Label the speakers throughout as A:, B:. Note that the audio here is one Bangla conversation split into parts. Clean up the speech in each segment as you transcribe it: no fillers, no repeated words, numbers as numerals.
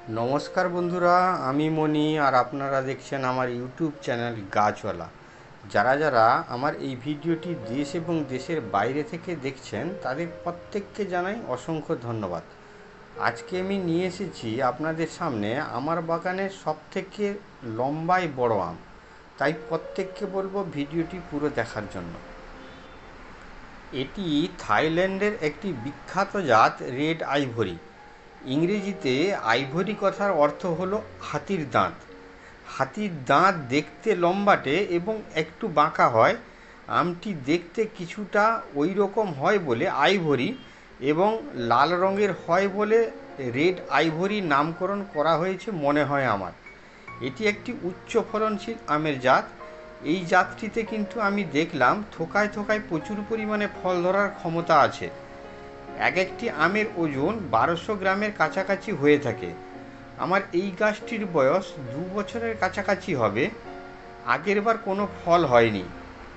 A: নমস্কার বন্ধুরা, আমি মনি আর আপনারা দেখছেন আমার ইউটিউব চ্যানেল গাছওয়ালা। যারা যারা আমার এই ভিডিওটি দেশ এবং দেশের বাইরে থেকে দেখছেন তাদের প্রত্যেককে জানাই অসংখ্য ধন্যবাদ। আজকে আমি নিয়ে এসেছি আপনাদের সামনে আমার বাগানের সবথেকে লম্বায় বড় আম। তাই প্রত্যেককে বলবো ভিডিওটি পুরো দেখার জন্য। এটি থাইল্যান্ডের একটি বিখ্যাত জাত রেড আইভরি। ইংরেজিতে আইভরি কথার অর্থ হলো হাতির দাঁত। হাতির দাঁত দেখতে লম্বাটে এবং একটু বাঁকা হয়। আমটি দেখতে কিছুটা ওই রকম হয় বলে আইভরি এবং লাল রঙের হয় বলে রেড আইভরি নামকরণ করা হয়েছে মনে হয় আমার। এটি একটি উচ্চ ফলনশীল আমের জাত। এই জাতটিতে কিন্তু আমি দেখলাম থোকায় থোকায় প্রচুর পরিমাণে ফল ধরার ক্ষমতা আছে। এক একটি আমের ওজন 1200 গ্রামের কাছাকাছি হয়ে থাকে। আমার এই গাছটির বয়স 2 বছরের কাছাকাছি হবে। আগেরবার কোনো ফল হয়নি,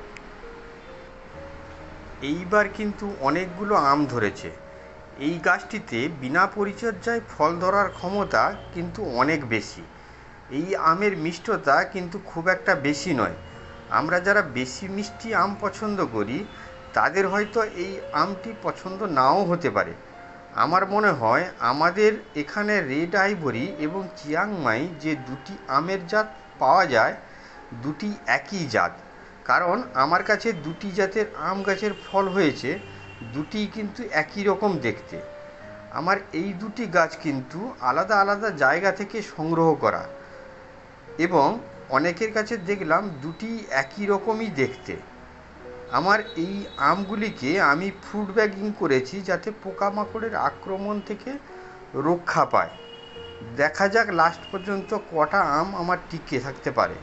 A: এইবার কিন্তু অনেকগুলো আম ধরেছে। এই গাছটিতে বিনা পরিচর্যায় ফল ধরার ক্ষমতা কিন্তু অনেক বেশি। এই আমের মিষ্টতা কিন্তু খুব একটা বেশি নয়। আমরা যারা বেশি মিষ্টি আম পছন্দ করি তাদের হয়তো এই আমটি পছন্দ নাও হতে পারে। আমার মনে হয় আমাদের এখানে রেড আইভরি এবং চিয়াংমাই যে দুটি আমের জাত পাওয়া যায় দুটি একই জাত। কারণ আমার কাছে দুটি জাতের আম গাছের ফল হয়েছে, দুটি কিন্তু একই রকম দেখতে। আমার এই দুটি গাছ কিন্তু আলাদা আলাদা জায়গা থেকে সংগ্রহ করা এবং অনেকের কাছে দেখলাম দুটি একই রকমই দেখতে। আমার এই আমগুলিকে আমি ফ্রুট ব্যাগিং করেছি যাতে পোকামাকড়ের আক্রমণ থেকে রক্ষা পায়। দেখা যাক লাস্ট পর্যন্ত কটা আম আমার টিকে থাকতে পারে।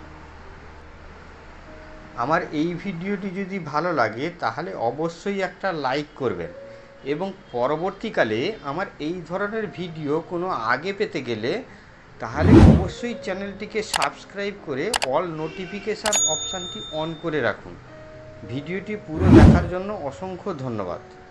A: আমার এই ভিডিওটি যদি ভালো লাগে তাহলে অবশ্যই একটা লাইক করবেন এবং পরবর্তীকালে আমার এই ধরনের ভিডিও কোনো আগে পেতে গেলে তাহলে অবশ্যই চ্যানেলটিকে সাবস্ক্রাইব করে অল নোটিফিকেশান অপশানটি অন করে রাখুন। ভিডিওটি পুরো দেখার জন্য অসংখ্য ধন্যবাদ।